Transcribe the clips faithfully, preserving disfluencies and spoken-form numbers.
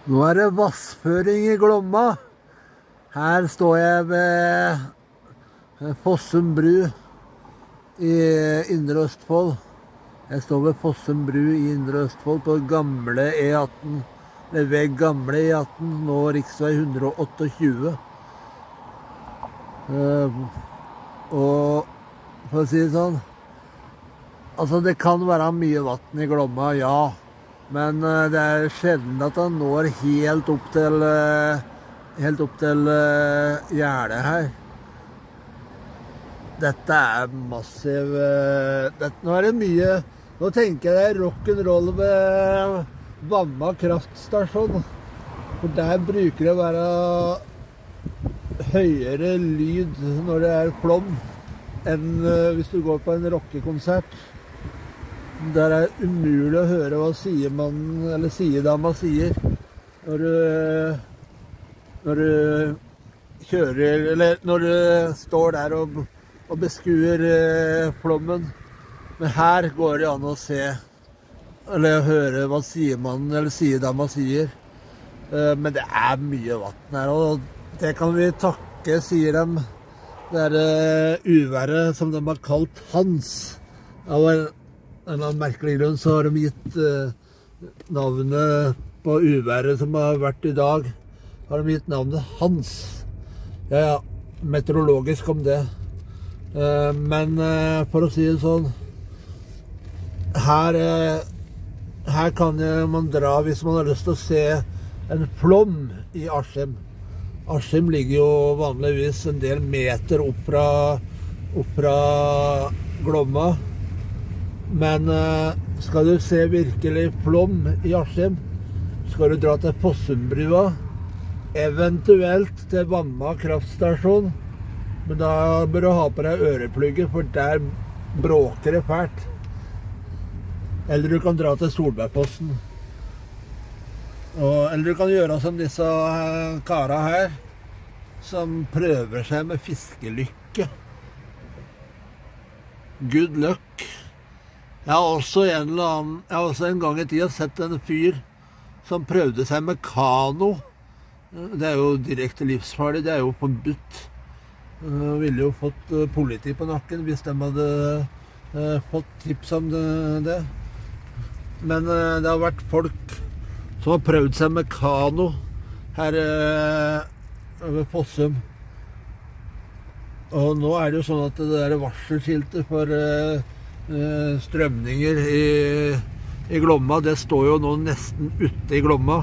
Nå er det vassføring i Glomma. Her står jeg ved FOSSUM bru i Indre Østfold. Jeg står ved FOSSUM bru i Indre Østfold på gamle E atten. Eller ved gamle E atten, nå riksvei ett hundre tjueåtte. Uh, og for å si det sånn, altså det kan være mye vatten i Glomma, ja. Men uh, det er sjelden at han når helt opp til, uh, helt opp til uh, gjerdet her. Dette er massiv... Uh, dette, nå er det mye... Nå tenker jeg det er rock'n'roll ved Vamma kraftstasjon. For der bruker det å være høyere lyd når det er flom enn uh, hvis du går på en rockekonsert. Der er det umulig å høre hva sidemannen eller sidedama sier når du, når du kjører, eller når du står der og, og beskuer eh, flommen. Men her går det an å se, eller høre hva sidemannen eller sidedama sier. Eh, men det er mye vatten her, og det kan vi takke, sier de. Det er uh, uværet som de har kalt Hans. Av en av merkelig grunn så har de gitt uh, navnet på uværet som har vært i dag, har de gitt navnet Hans. Ja, ja, meteorologisk om det. Uh, men uh, for å si det sånn, her, uh, her kan man dra hvis man har lyst til å se en flom i Askim. Askim ligger jo vanligvis en del meter opp fra, opp fra Glomma. Men skal du se virkelig flom i Askim, skal du dra til FOSSUM-brua, eventuelt til Vamma kraftstasjon. Men da bør du ha på deg øreplugger, for der bråker det fælt. Eller du kan dra til Solbergfossen. Og, eller du kan gjøre som disse kara her, som prøver seg med fiskelykke. Good luck. Jeg har også en, eller annen, jeg har også en gang i tiden sett en fyr som prøvde seg med kano. Det er jo direkte livsfarlig, det er jo forbudt. Jeg ville jo fått politi på nakken hvis de hadde uh, fått tips om det, det. Men uh, det har vært folk som har prøvd seg med kano her uh, ved FOSSUM. Og nå er det jo sånn at det der varselskiltet for uh, strømninger i, i Glomma, det står jo nå nesten ute i Glomma.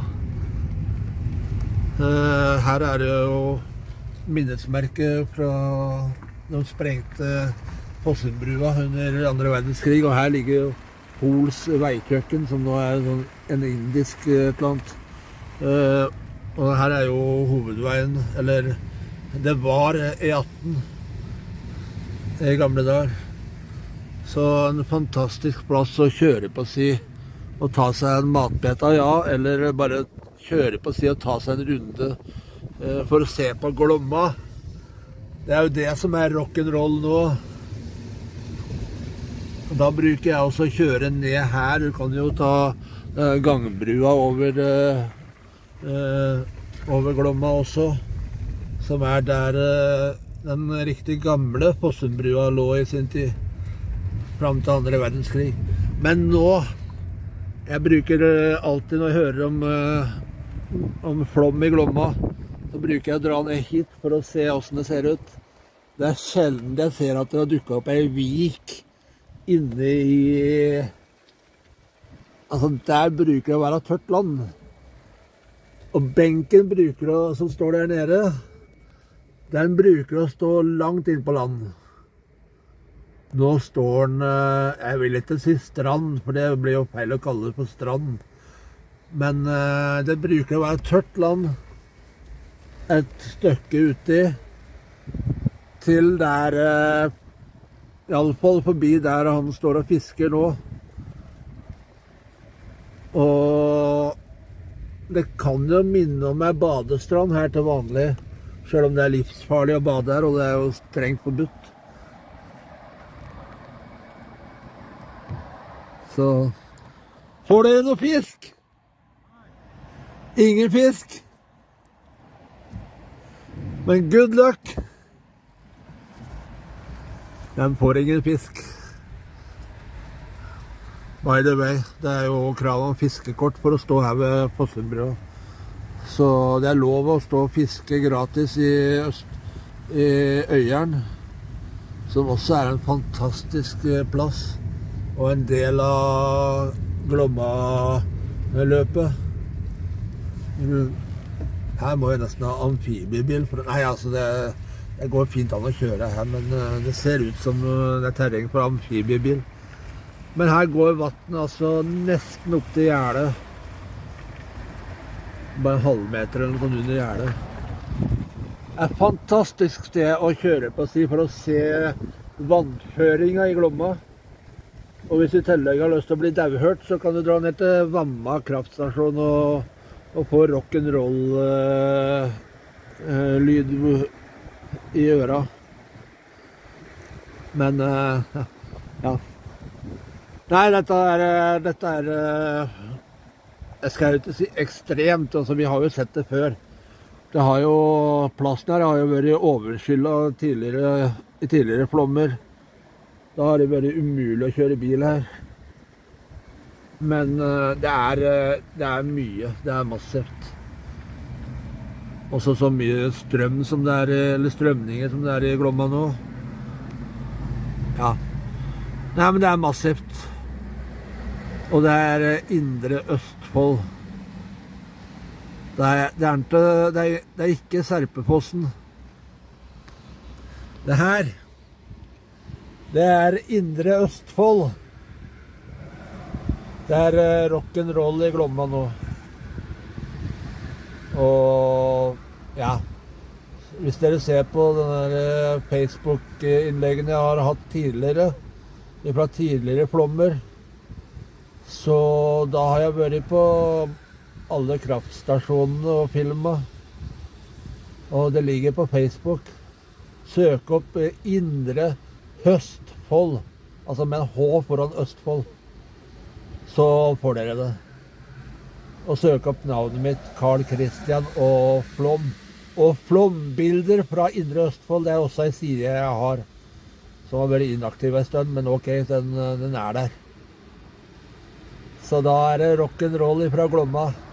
Uh, her er det jo minnesmerke fra de sprengte FOSSUM-brua under andre verdenskrig, og her ligger jo Pols veikjøkken, som nå er sånn, en indisk et eller annet. Uh, og her er jo hovedveien, eller det var E atten i gamle dager. Så en fantastisk plass å kjøre på si og ta seg en matbeta, ja, eller bare kjøre på si og ta seg en runde eh, for å se på Glomma. Det er jo det som er rock'n'roll nå. Og da bruker jeg også å kjøre ned her. Du kan jo ta eh, gangbrua over, eh, eh, over Glomma også, som er der eh, den riktig gamle FOSSUM-brua lå i sin tid. Fram til andre verdenskrig. Men nå, jeg bruker alltid når jeg hører om, om flom i Glomma, så bruker jeg å dra ned hit for å se hvordan det ser ut. Det er sjelden jeg ser at det har dukket opp en vik inne i... Altså, der bruker det å være tørt land. Og benken bruker å, som står der nede, den bruker å stå langt inn på land. Nå står den, jeg vil ikke si strand, for det blir jo feil å kalle det for strand. Men det bruker å være tørt land et stykke uti, til der, i alle fall forbi der han står og fisker nå. Og det kan jo minne om en badestrand her til vanlig, selv om det er livsfarlig å bade her, og det er jo strengt forbudt. Så får dere noe fisk? Ingen fisk. Men good luck. Den får ingen fisk. By the way, det er jo krav om fiskekort for å stå her ved FOSSUM BRIDGE. Så det er lov å stå og fiske gratis i, øst, i Øyeren, som også er en fantastisk plass, og en del av GLOMMA-løpet. Her må jeg nesten ha amfibiebil, for nei, altså det, det går fint an å kjøre her, men det ser ut som det er terreng for amfibiebil. Men her går vatten altså nesten opp til gjerdet. Bare en halvmeter eller noe under gjerdet. Det er et fantastisk sted å kjøre på, si, for å se vannføringen i Glomma. Og hvis du i tillegg har lyst til å bli dauhørt, så kan du dra ned til Vamma kraftstasjon og, og få rock'n'roll uh, uh, lyd i øra. Men uh, ja. Nei, dette er, dette er, jeg skal jo ikke si ekstremt, altså vi har jo sett det før. Det har jo, plassen her har jo vært overskyllet tidligere, i tidligere flommer. Da har det vært umulig å kjøre bil her. Men det er, det er mye, det er massivt. Også så mye strøm som det er, eller strømninger som det er i Glomma nå. Ja. Nei, men det er massivt. Og det er Indre Østfold. Det er, det, er ikke, det, er, det er ikke Serpefossen. Det her, det er Indre Østfold. Det er rock'n'roll i Glomma nå. Og ja, hvis dere ser på denne Facebook-innleggene jeg har hatt tidligere, fra tidligere flommer, så da har jeg vært på alle kraftstasjonene og filmet. Og det ligger på Facebook. Søk opp Indre Østfold, altså med en H foran Østfold. Så får dere det. Og søk opp navnet mitt, Karl-Kristian og flom. Og flombilder fra Indre Østfold, det er også en side jeg har, som har vært inaktiv en stund, men ok, den, den er der. Så da er det rock'n'roll fra Glomma.